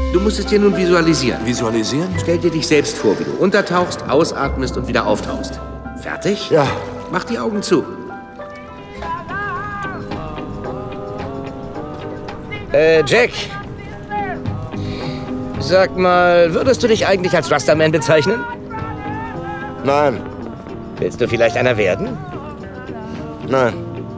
Du musst es dir nun visualisieren. Visualisieren? Stell dir dich selbst vor, wie du untertauchst, ausatmest und wieder auftauchst. Fertig? Ja. Mach die Augen zu. Jack. Sag mal, würdest du dich eigentlich als Rastaman bezeichnen? Nein. Willst du vielleicht einer werden? Nein.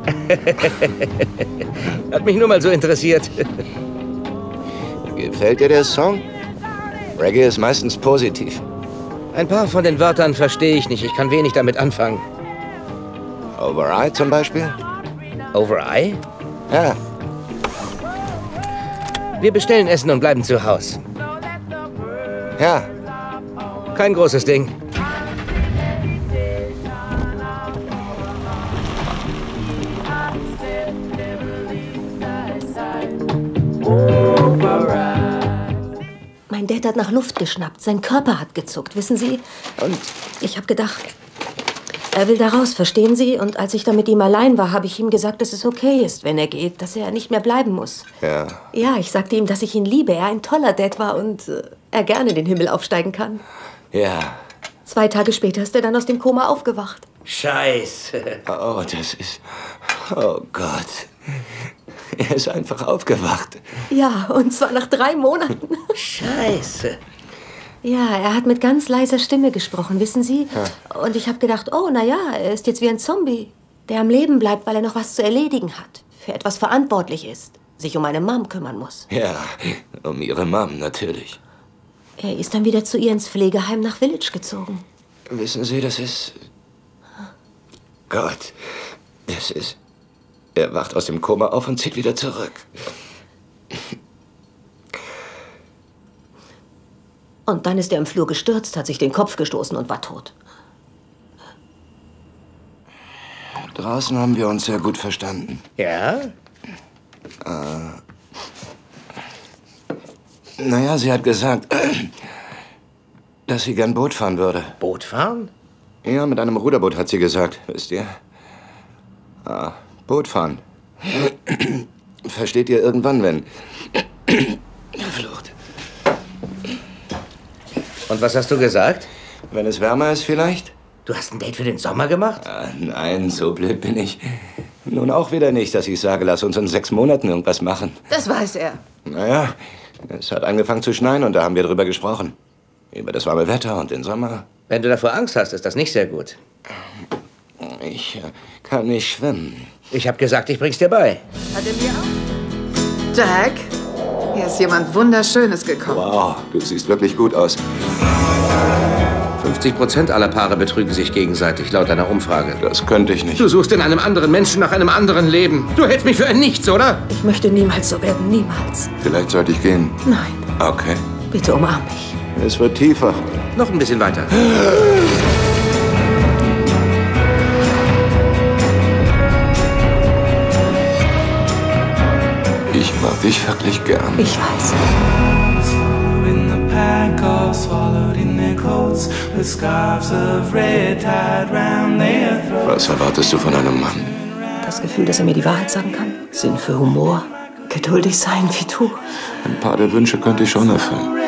Hat mich nur mal so interessiert. Gefällt dir der Song? Reggae ist meistens positiv. Ein paar von den Wörtern verstehe ich nicht. Ich kann wenig damit anfangen. Over-Eye zum Beispiel? Over-Eye? Ja. Wir bestellen Essen und bleiben zu Hause. Ja. Kein großes Ding. Mein Dad hat nach Luft geschnappt. Sein Körper hat gezuckt, wissen Sie? Und ich habe gedacht, er will da raus, verstehen Sie? Und als ich da mit ihm allein war, habe ich ihm gesagt, dass es okay ist, wenn er geht, dass er nicht mehr bleiben muss. Ja. Ja, ich sagte ihm, dass ich ihn liebe, er ein toller Dad war und er gerne in den Himmel aufsteigen kann. Ja. 2 Tage später ist er dann aus dem Koma aufgewacht. Scheiße. Oh, das ist... Oh Gott. Er ist einfach aufgewacht. Ja, und zwar nach 3 Monaten. Scheiße. Ja, er hat mit ganz leiser Stimme gesprochen, wissen Sie? Ja. Und ich habe gedacht, oh, na ja, er ist jetzt wie ein Zombie, der am Leben bleibt, weil er noch was zu erledigen hat, für etwas verantwortlich ist, sich um eine Mom kümmern muss. Ja, um ihre Mom natürlich. Er ist dann wieder zu ihr ins Pflegeheim nach Village gezogen. Wissen Sie, das ist... Gott, das ist... Er wacht aus dem Koma auf und zieht wieder zurück. Und dann ist er im Flur gestürzt, hat sich den Kopf gestoßen und war tot. Draußen haben wir uns sehr gut verstanden. Ja? Naja, sie hat gesagt, dass sie gern Boot fahren würde. Boot fahren? Ja, mit einem Ruderboot, hat sie gesagt, wisst ihr? Boot fahren. Versteht ihr irgendwann, wenn... Flucht. Und was hast du gesagt? Wenn es wärmer ist vielleicht? Du hast ein Date für den Sommer gemacht? Nein, so blöd bin ich. Nun auch wieder nicht, dass ich sage, lass uns in 6 Monaten irgendwas machen. Das weiß er. Naja, es hat angefangen zu schneien und da haben wir drüber gesprochen. Über das warme Wetter und den Sommer. Wenn du davor Angst hast, ist das nicht sehr gut. Ich kann nicht schwimmen. Ich habe gesagt, ich bring's dir bei. Hat er mir auch? Jack, hier ist jemand Wunderschönes gekommen. Wow, du siehst wirklich gut aus. 50% aller Paare betrügen sich gegenseitig, laut einer Umfrage. Das könnte ich nicht. Du suchst in einem anderen Menschen nach einem anderen Leben. Du hältst mich für ein Nichts, oder? Ich möchte niemals so werden, niemals. Vielleicht sollte ich gehen. Nein. Okay. Bitte umarm mich. Es wird tiefer. Noch ein bisschen weiter. Ich mag dich wirklich gern. Ich weiß. Was erwartest du von einem Mann? Das Gefühl, dass er mir die Wahrheit sagen kann. Sinn für Humor. Geduldig sein wie du. Ein paar der Wünsche könnte ich schon erfüllen.